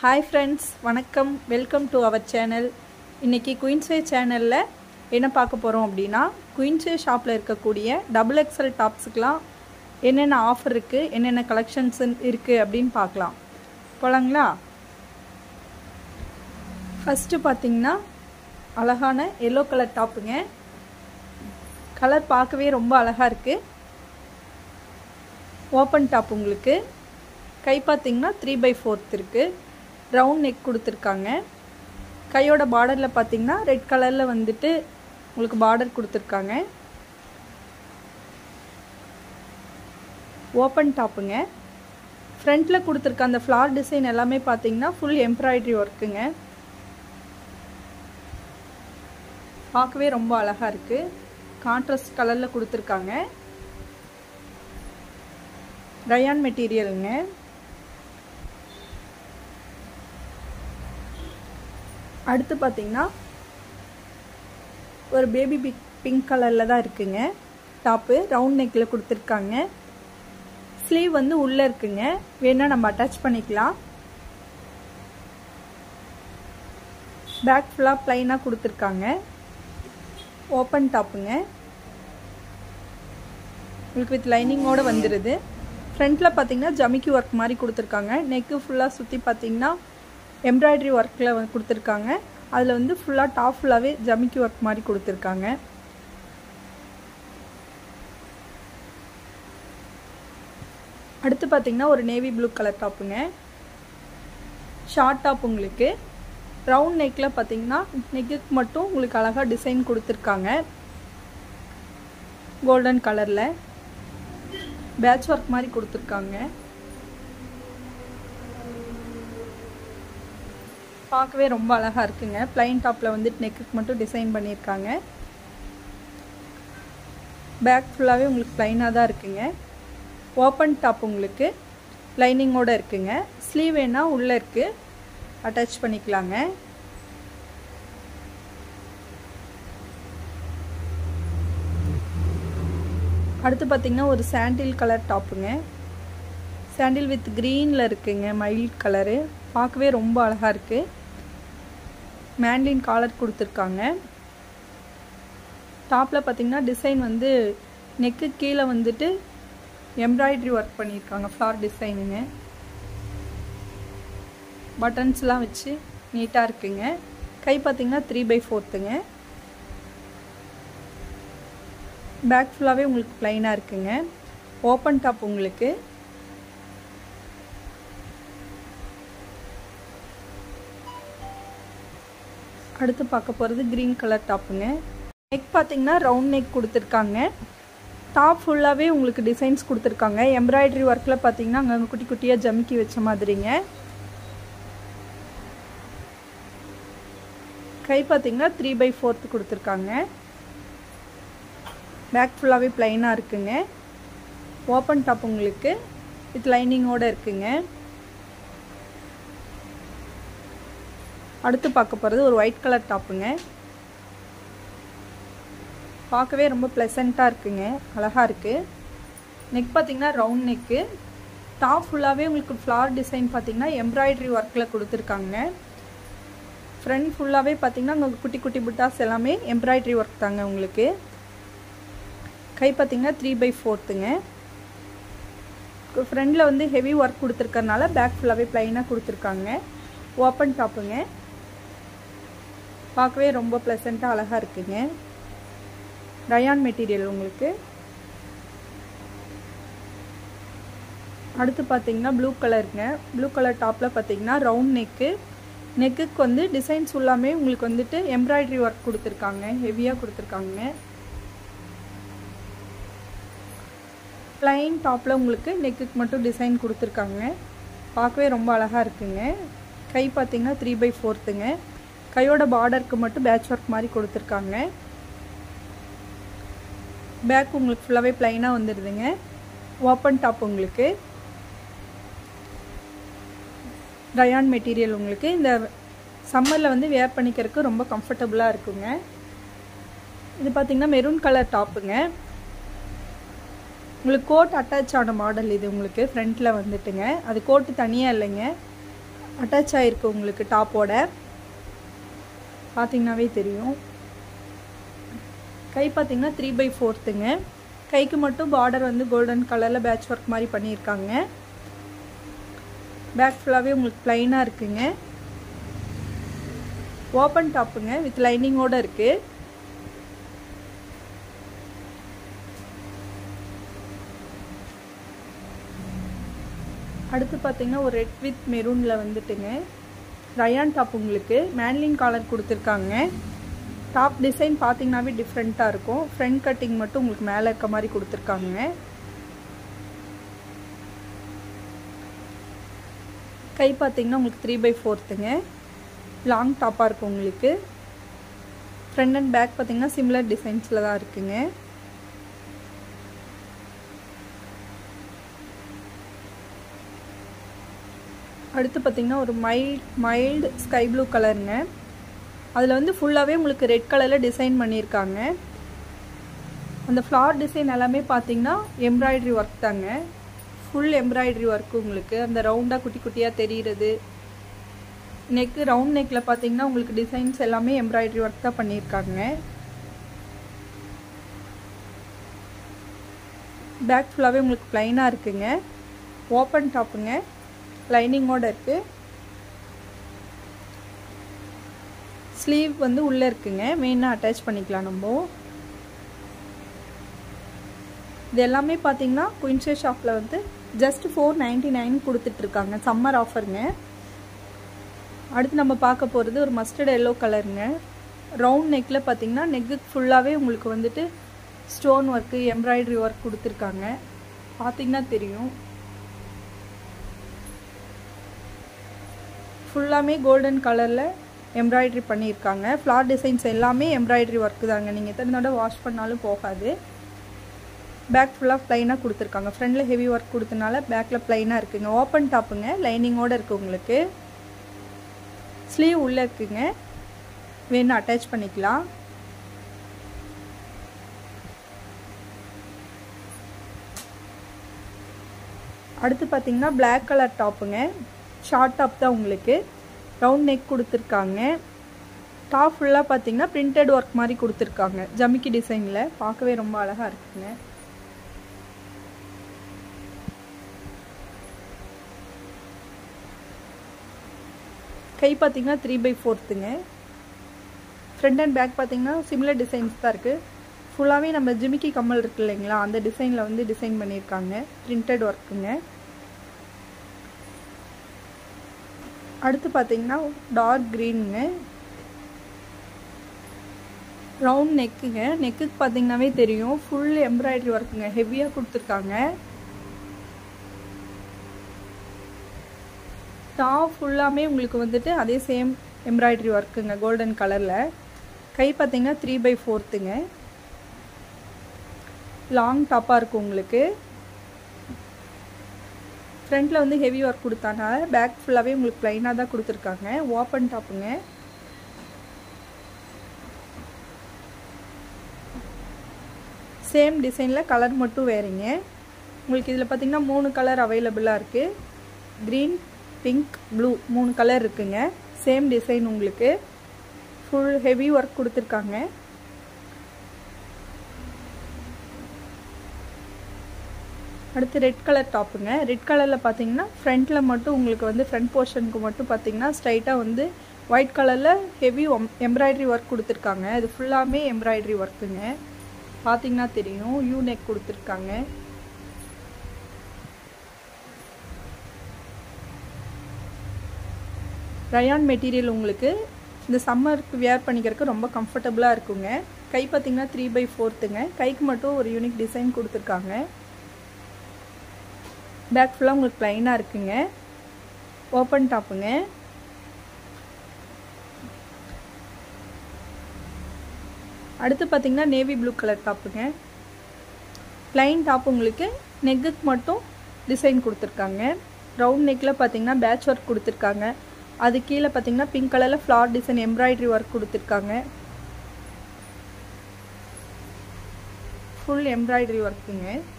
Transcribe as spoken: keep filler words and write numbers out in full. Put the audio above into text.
Hi friends, வணக்கம். Welcome to our channel. இன்னைக்கு Queensway சேனலில் என்ன பார்க்க போகிறோம் அப்படின்னா, குயின்ஸ்வே ஷாப்பில் இருக்கக்கூடிய டபுள் எக்ஸல் டாப்ஸுக்கெலாம் என்னென்ன ஆஃபர் இருக்குது, என்னென்ன கலெக்ஷன்ஸ் இருக்குது அப்படின்னு பார்க்கலாம். போகலாங்களா? ஃபஸ்ட்டு பார்த்திங்கன்னா அழகான எல்லோ கலர் டாப்புங்க. கலர் பார்க்கவே ரொம்ப அழகாக இருக்குது. ஓப்பன் டாப் உங்களுக்கு. கை பார்த்திங்கன்னா த்ரீ பை ஃபோர்த் இருக்குது. ரவுண்ட் நெக் கொடுத்துருக்காங்க. கையோட பார்டரில் பார்த்திங்கன்னா ரெட் கலரில் வந்துட்டு உங்களுக்கு பார்டர் கொடுத்துருக்காங்க. ஓப்பன் டாப்புங்க. ஃப்ரண்ட்டில் கொடுத்துருக்க அந்த ஃப்ளார் டிசைன் எல்லாமே பார்த்திங்கன்னா ஃபுல் எம்ப்ராய்டரி ஒர்க்குங்க. பார்க்கவே ரொம்ப அழகாக இருக்குது. கான்ட்ராஸ்ட் கலரில் கொடுத்துருக்காங்க. ரயான் மெட்டீரியலுங்க. அடுத்து பார்த்தீங்கன்னா ஒரு பேபி பிக் பிங்க் கலரில் தான் இருக்குங்க. டாப்பு ரவுண்ட் நெக்கில் கொடுத்துருக்காங்க. ஸ்லீவ் வந்து உள்ளே இருக்குங்க. வேணால் நம்ம அட்டாச் பண்ணிக்கலாம். பேக் ஃபுல்லாக ப்ளைனாக கொடுத்துருக்காங்க. ஓப்பன் டாப்புங்க. உங்களுக்கு வித் லைனிங்கோடு வந்துடுது. ஃப்ரண்ட்டில் பார்த்தீங்கன்னா ஜமிக்கி ஒர்க் மாதிரி கொடுத்துருக்காங்க. நெக்கு ஃபுல்லாக சுற்றி பார்த்தீங்கன்னா எம்ப்ராய்டரி ஒர்க்கில் வந்து கொடுத்துருக்காங்க. அதில் வந்து ஃபுல்லாக டாப் ஃபுல்லாகவே ஜமிக்கி ஒர்க் மாதிரி கொடுத்துருக்காங்க. அடுத்து பார்த்தீங்கன்னா ஒரு நேவி ப்ளூ கலர் டாப்புங்க. ஷார்ட் டாப் உங்களுக்கு. ரவுண்ட் நெக்கில் பார்த்தீங்கன்னா நெக்குக்கு மட்டும் உங்களுக்கு அழகாக டிசைன் கொடுத்துருக்காங்க. கோல்டன் கலரில் பேட்ச் ஒர்க் மாதிரி கொடுத்துருக்காங்க. பார்க்கவே ரொம்ப அழகாக இருக்குங்க. பிளைன் டாப்பில் வந்துட்டு நெக்குக்கு மட்டும் டிசைன் பண்ணியிருக்காங்க. பேக் ஃபுல்லாகவே உங்களுக்கு பிளைனாக தான் இருக்குங்க. ஓப்பன் டாப் உங்களுக்கு லைனிங்கோடு இருக்குங்க. ஸ்லீவ் வேணால் உள்ளே இருக்குது, அட்டாச் பண்ணிக்கலாங்க. அடுத்து பார்த்திங்கன்னா ஒரு சாண்டில் கலர் டாப்புங்க. சாண்டில் வித் க்ரீனில் இருக்குங்க. Mild colour. பார்க்கவே ரொம்ப அழகாக இருக்குது. மேண்ட்லின் காலர் கொடுத்துருக்காங்க. டாப்பில் பார்த்திங்கன்னா டிசைன் வந்து நெக்கு கீழே வந்துட்டு எம்ப்ராய்டரி ஒர்க் பண்ணியிருக்காங்க. ஃப்ளார் டிசைனுங்க. பட்டன்ஸ்லாம் வச்சு நீட்டாக இருக்குங்க. கை பார்த்திங்கன்னா த்ரீ பை ஃபோர்த்துங்க. பேக் ஃபுல்லாகவே உங்களுக்கு ப்ளைனாக இருக்குங்க. ஓப்பன் டாப் உங்களுக்கு. அடுத்து பார்க்க போகிறது க்ரீன் கலர் டாப்புங்க. நெக் பார்த்தீங்கன்னா ரவுண்ட் நெக் கொடுத்துருக்காங்க. டாப் ஃபுல்லாகவே உங்களுக்கு டிசைன்ஸ் கொடுத்துருக்காங்க. எம்ப்ராய்டரி ஒர்க்கில் பார்த்தீங்கன்னா அங்கே குட்டி குட்டியாக ஜமிக்கி வச்ச மாதிரிங்க. கை பார்த்தீங்கன்னா த்ரீ பை ஃபோர்த்து கொடுத்துருக்காங்க. பேக் ஃபுல்லாகவே ப்ளைனாக இருக்குங்க. ஓப்பன் டாப் உங்களுக்கு வித் லைனிங்கோடு இருக்குங்க. அடுத்து பார்க்க போகிறது ஒரு ஒயிட் கலர் டாப்புங்க. பார்க்கவே ரொம்ப ப்ளசண்ட்டாக இருக்குங்க. அழகாக இருக்குது. நெக் பார்த்திங்கன்னா ரவுண்ட் நெக்கு. டாப் ஃபுல்லாகவே உங்களுக்கு ஃப்ளார் டிசைன் பார்த்திங்கன்னா எம்ப்ராய்டரி ஒர்க்கில் கொடுத்துருக்காங்க. ஃப்ரண்ட் ஃபுல்லாகவே பார்த்திங்கன்னா உங்களுக்கு குட்டி குட்டி புட்டாஸ் எல்லாமே எம்ப்ராய்டரி ஒர்க் தாங்க உங்களுக்கு. கை பார்த்திங்கன்னா த்ரீ பை ஃபோர்த்துங்க. ஃப்ரண்டில் வந்து ஹெவி ஒர்க் கொடுத்துருக்கறனால பேக் ஃபுல்லாகவே ப்ளைனாக கொடுத்துருக்காங்க. ஓப்பன் டாப்புங்க. பார்க்கவே ரொம்ப ப்ளசண்ட்டாக அழகாக இருக்குங்க. ரயான் மெட்டீரியல் உங்களுக்கு. அடுத்து பார்த்தீங்கன்னா ப்ளூ கலருங்க. ப்ளூ கலர் டாப்பில் பார்த்தீங்கன்னா ரவுண்ட் நெக்கு. நெக்குக்கு வந்து டிசைன்ஸ் ஃபுல்லாமே உங்களுக்கு வந்துட்டு எம்ப்ராய்டரி ஒர்க் கொடுத்துருக்காங்க. ஹெவியாக கொடுத்துருக்காங்க. ப்ளைன் டாப்பில் உங்களுக்கு நெக்குக்கு மட்டும் டிசைன் கொடுத்துருக்காங்க. பார்க்கவே ரொம்ப அழகாக இருக்குங்க. கை பார்த்தீங்கன்னா த்ரீ பை ஃபோர்த்துங்க. கையோட பார்டருக்கு மட்டும் பேட்ச் ஒர்க் மாதிரி கொடுத்துருக்காங்க. பேக் உங்களுக்கு ஃபுல்லாகவே ப்ளைனாக வந்துடுதுங்க. ஓப்பன் டாப் உங்களுக்கு. ரயான் மெட்டீரியல் உங்களுக்கு. இந்த சம்மரில் வந்து வேர் பண்ணிக்கிறதுக்கு ரொம்ப கம்ஃபர்டபுளாக இருக்குங்க. இது பார்த்திங்கன்னா மெரூன் கலர் டாப்புங்க. உங்களுக்கு கோட் அட்டாச் ஆன மாடல் இது உங்களுக்கு ஃப்ரண்ட்டில் வந்துட்டுங்க. அது கோட்டு தனியாக இல்லைங்க. அட்டாச் ஆகிருக்கு உங்களுக்கு டாப்போட, பார்த்தீங்கன்னாவே தெரியும். கை பார்த்தீங்கன்னா த்ரீ பை ஃபோர்த்துங்க. கைக்கு மட்டும் பார்டர் வந்து கோல்டன் கலரில் பேட்ச் ஒர்க் மாதிரி பண்ணியிருக்காங்க. பேக் ஃபுல்லாகவே உங்களுக்கு ப்ளைனாக இருக்குங்க. ஓப்பன் டாப்புங்க வித் லைனிங்கோடு இருக்குது. அடுத்து பார்த்தீங்கன்னா ஒரு ரெட் வித் மெரூனில் வந்துட்டுங்க ரயான் டாப் உங்களுக்கு மேன்லின் காலர் கொடுத்துருக்காங்க. டாப் டிசைன் பார்த்தீங்கன்னாவே டிஃப்ரெண்ட்டாக இருக்கும். ஃப்ரண்ட் கட்டிங் மட்டும் உங்களுக்கு மேலே இருக்க மாதிரி கொடுத்துருக்காங்க. கை பார்த்தீங்கன்னா உங்களுக்கு த்ரீ பை ஃபோர்த்துங்க. லாங் டாப்பாக இருக்கும் உங்களுக்கு. ஃப்ரண்ட் அண்ட் பேக் பார்த்தீங்கன்னா சிமிலர் டிசைன்ஸில் தான் இருக்குங்க. அடுத்து பார்த்தீங்கன்னா ஒரு மைல்ட் மைல்டு ஸ்கை ப்ளூ கலருங்க. அதில் வந்து ஃபுல்லாகவே உங்களுக்கு ரெட் கலரில் டிசைன் பண்ணியிருக்காங்க. அந்த ஃப்ளார் டிசைன் எல்லாமே பார்த்தீங்கன்னா எம்ப்ராய்டரி ஒர்க் தாங்க. ஃபுல் எம்ப்ராய்டரி ஒர்க்கு உங்களுக்கு அந்த ரவுண்டாக குட்டி குட்டியாக தெரிகிறது. நெக்கு ரவுண்ட் நெக்கில் பார்த்தீங்கன்னா உங்களுக்கு டிசைன்ஸ் எல்லாமே எம்ப்ராய்டரி ஒர்க் தான் பண்ணியிருக்காங்க. பேக் ஃபுல்லாகவே உங்களுக்கு ப்ளைனாக இருக்குங்க. ஓப்பன் டாப்புங்க, லைனிங்கோடு இருக்குது. ஸ்லீவ் வந்து உள்ளே இருக்குங்க, மெயினாக அட்டாச் பண்ணிக்கலாம் நம்ம. இது எல்லாமே பார்த்தீங்கன்னா குயின்ஷே ஷாப்பில் வந்து ஜஸ்ட் ஃபோர் நைன்டி நைன் கொடுத்துட்ருக்காங்க. சம்மர் ஆஃபருங்க. அடுத்து நம்ம பார்க்க போகிறது ஒரு மஸ்டர்ட் எல்லோ கலருங்க. ரவுண்ட் நெக்கில் பார்த்தீங்கன்னா நெக்கு ஃபுல்லாகவே உங்களுக்கு வந்துட்டு ஸ்டோன் ஒர்க்கு எம்ப்ராய்டரி ஒர்க் கொடுத்துருக்காங்க. பார்த்தீங்கன்னா தெரியும். ஃபுல்லாமே கோல்டன் கலரில் எம்ப்ராய்டரி பண்ணியிருக்காங்க. ஃப்ளார் டிசைன்ஸ் எல்லாமே எம்ப்ராய்டரி ஒர்க்கு தாங்க. நீங்கள் எத்தனை தடவை வாஷ் பண்ணாலும் போகாது. பேக் ஃபுல்லாக ப்ளைனாக கொடுத்துருக்காங்க. ஃப்ரண்டில் ஹெவி ஒர்க் கொடுத்தனால பேக்கில் ப்ளைனாக இருக்குங்க. ஓப்பன் டாப்புங்க, லைனிங்கோடு இருக்குது உங்களுக்கு. ஸ்லீவ் உள்ளே இருக்குங்க, வேணும் அட்டாச் பண்ணிக்கலாம். அடுத்து பார்த்தீங்கன்னா பிளாக் கலர் டாப்புங்க. ஷார்ட் டாப் தான் உங்களுக்கு. ரவுண்ட் நெக் கொடுத்துருக்காங்க. டாப் ஃபுல்லாக பார்த்தீங்கன்னா பிரிண்டட் ஒர்க் மாதிரி கொடுத்துருக்காங்க. ஜமிக்கி டிசைனில் பார்க்கவே ரொம்ப அழகாக இருக்குங்க. கை பார்த்தீங்கன்னா த்ரீ பை ஃபோர்த்துங்க. ஃப்ரண்ட் அண்ட் பேக் பார்த்தீங்கன்னா சிமிலர் டிசைன்ஸ் தான் இருக்குது. ஃபுல்லாகவே நம்ம ஜிமிக்கி கம்மல் இருக்கு இல்லைங்களா, அந்த டிசைனில் வந்து டிசைன் பண்ணியிருக்காங்க. பிரிண்டட் ஒர்க்குங்க. அடுத்து பார்த்தீங்கன்னா டார்க் க்ரீனுங்க. ரவுண்ட் நெக்குங்க. நெக்குக்கு பார்த்தீங்கன்னாவே தெரியும் ஃபுல் எம்ப்ராய்டரி ஒர்க்குங்க. ஹெவியாக கொடுத்துருக்காங்க. டாப் ஃபுல்லாமே உங்களுக்கு வந்துட்டு அதே சேம் எம்ப்ராய்டரி ஒர்க்குங்க கோல்டன் கலரில். கை பார்த்தீங்கன்னா த்ரீ பை ஃபோர்த்துங்க. லாங் டாப்பாக இருக்கும் உங்களுக்கு. ஃப்ரண்ட்டில் வந்து ஹெவி ஒர்க் கொடுத்தானால பேக் ஃபுல்லாகவே உங்களுக்கு ப்ளைனாக தான் கொடுத்துருக்காங்க. ஓப்பன் டாப்புங்க. சேம் டிசைனில் கலர் மட்டும் வேறுங்க. உங்களுக்கு இதில் பார்த்தீங்கன்னா மூணு கலர் அவைலபிளாக இருக்குது. க்ரீன், பிங்க், ப்ளூ மூணு கலர் இருக்குங்க. சேம் டிசைன் உங்களுக்கு. ஃபுல் ஹெவி ஒர்க் கொடுத்துருக்காங்க. அடுத்து ரெட் கலர் டாப்புங்க. ரெட் கலரில் பார்த்தீங்கன்னா ஃப்ரண்ட்டில் மட்டும் உங்களுக்கு வந்து ஃப்ரண்ட் போர்ஷனுக்கு மட்டும் பார்த்தீங்கன்னா ஸ்ட்ரைட்டாக வந்து ஒயிட் கலரில் ஹெவி எம்ப்ராய்டரி ஒர்க் கொடுத்துருக்காங்க. இது ஃபுல்லாமே எம்ப்ராய்டரி ஒர்க்குங்க. பார்த்தீங்கன்னா தெரியும். யூ நெக் கொடுத்துருக்காங்க. ரயான் மெட்டீரியல் உங்களுக்கு இந்த சம்மருக்கு வியர் பண்ணிக்கிறதுக்கு ரொம்ப கம்ஃபர்டபுளாக இருக்குங்க. கை பார்த்தீங்கன்னா த்ரீ பை ஃபோர்த்துங்க. கைக்கு மட்டும் ஒரு யூனிக் டிசைன் கொடுத்துருக்காங்க. பேக் ஃபுல்லாக உங்களுக்கு ப்ளைனாக இருக்குங்க. ஓப்பன் டாப்புங்க. அடுத்து பார்த்தீங்கன்னா நேவி ப்ளூ கலர் டாப்புங்க. ப்ளைன் டாப் உங்களுக்கு நெக்குக்கு மட்டும் டிசைன் கொடுத்துருக்காங்க. ரவுண்ட் நெக்கில் பார்த்தீங்கன்னா பேட்ச் ஒர்க் கொடுத்துருக்காங்க. அது கீழே பார்த்தீங்கன்னா பிங்க் கலரில் ஃப்ளார் டிசைன் எம்ப்ராய்டரி ஒர்க் கொடுத்துருக்காங்க. Full embroidery ஒர்க்குங்க.